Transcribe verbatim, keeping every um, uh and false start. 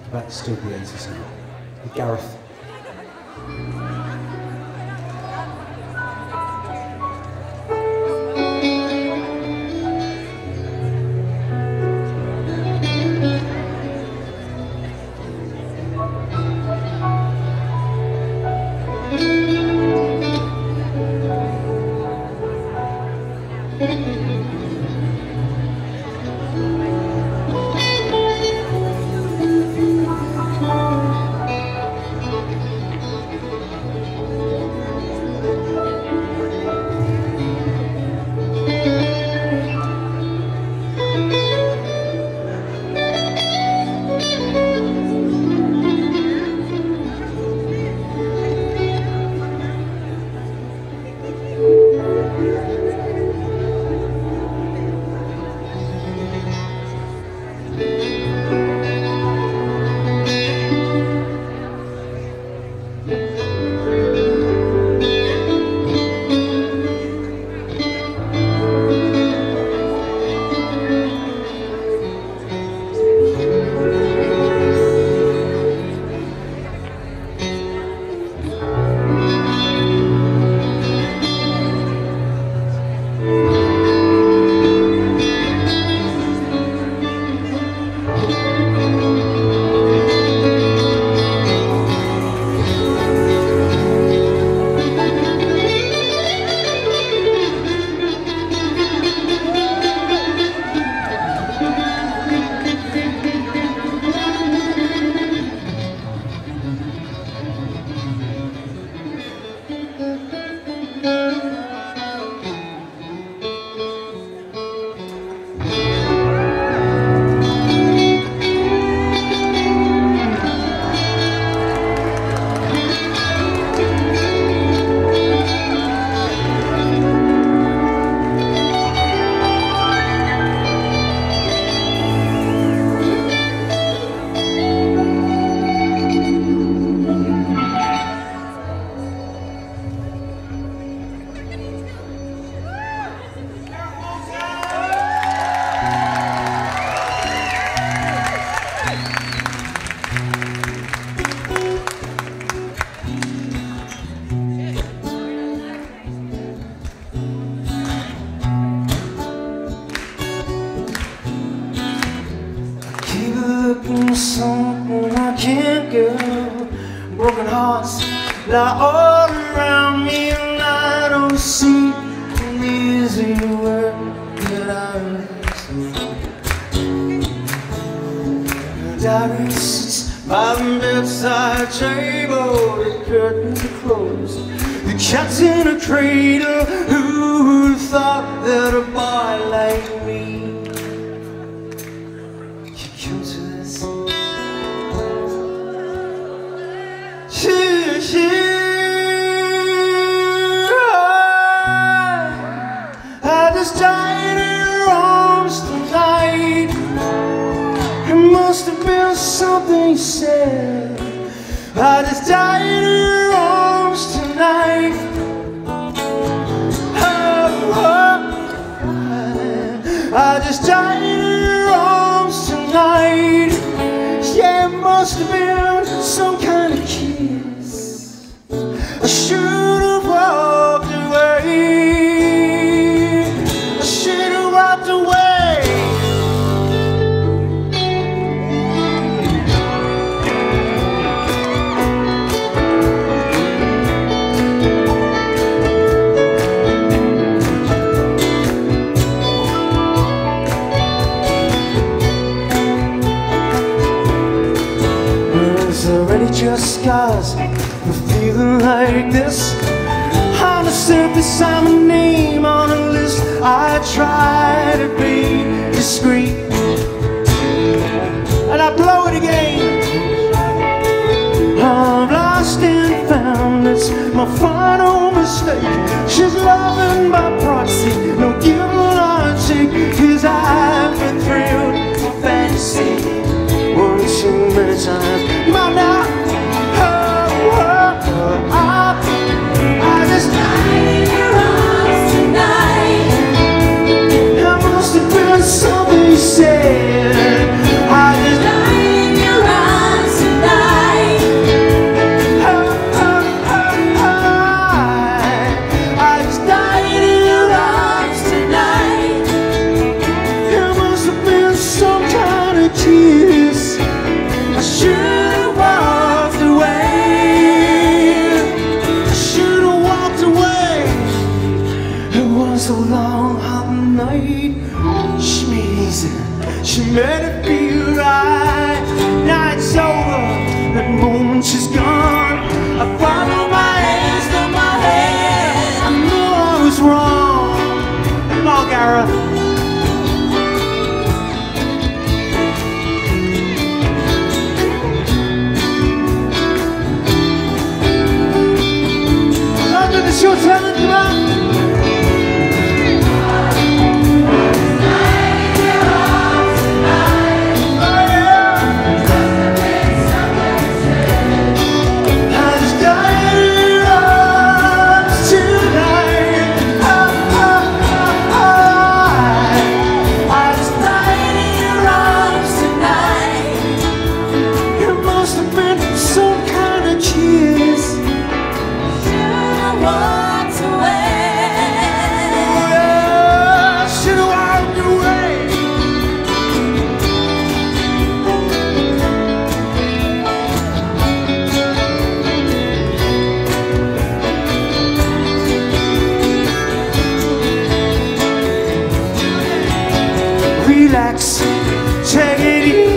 About to still be eighties now. With Gareth. Something I can't get. Broken hearts lie all around me, and I don't see an easy way that I Diary sits by the bedside table, the curtains are closed, the cat's in a cradle. Who would have thought that a boy like me could come to this? I just died in your arms tonight. It must have been something you said. I just died in your arms tonight. Oh, oh, I just died in your arms tonight. Yeah, it must have been some kind of kiss. I should have walked away. I should have walked away. It's already just scars for feeling like this. On the surface I'm a name on a list. I try to be discreet, and I blow it again. I'm lost and found, it's my final mistake. She's loving by proxy, no give or take, 'cause I've been thrilled with fantasy one too many times. My now, oh, oh, oh, I, I just died in your arms tonight. long hot night. She made it, she made it feel right. Night's over, that moment she's gone. I follow my hands to my head. I knew I was wrong. Come on, Gareth. It's your talent, come on. Relax, take it easy.